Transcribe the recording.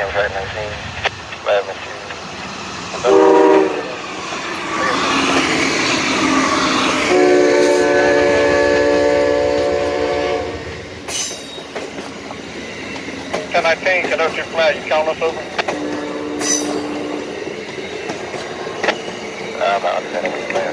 Amtrak 19, 11 to 1019, conductor flat, you calling us over? I'm not understanding what you're saying.